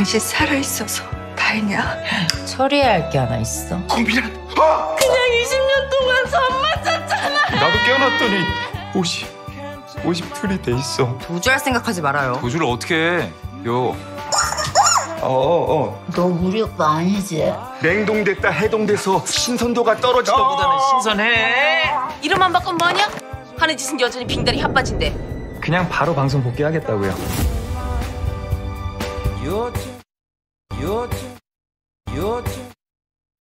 당신 살아있어서 다행이야. 처리해야 할 게 하나 있어. 고민아. 그냥 20년 동안 젖 맞았잖아. 나도 깨어났더니 옷이 풀이 돼 있어. 도주할 생각하지 말아요. 도주를 어떻게 해? 요. 너 우리 오빠 아니지? 냉동됐다 해동돼서 신선도가 떨어지다 보다는 신선해. 이름만 바꾼 뭐하냐? 하는 짓은 여전히 빙다리 핫바지인데. 그냥 바로 방송 복귀하겠다고요.